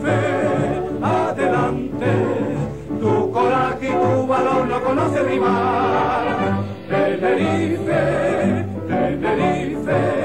Tenerife, adelante, tu coraje y tu valor no conoce rival. Tenerife, Tenerife.